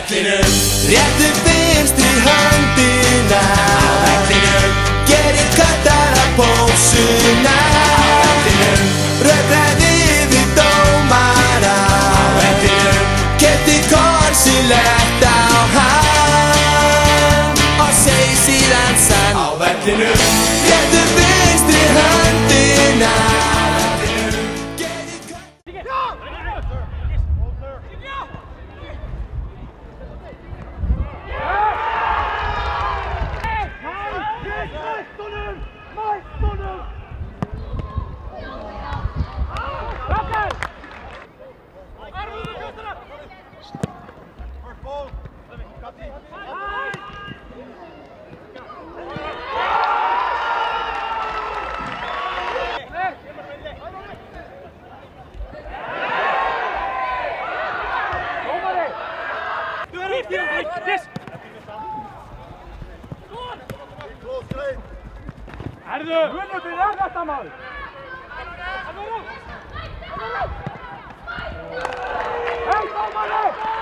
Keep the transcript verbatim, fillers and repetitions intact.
vellinum. Réttu vinstri höndina á vellinum. Gerið kattara pósuna á vellinum. Rökraði við dómara á vellinum. Keypti korsilegt á hann og segi síðan sann á vellinum. Réttu vinstri höndina á vellinum. Gerið kattara Herðu! Guðmundur, er þetta maður? Hei, dómari!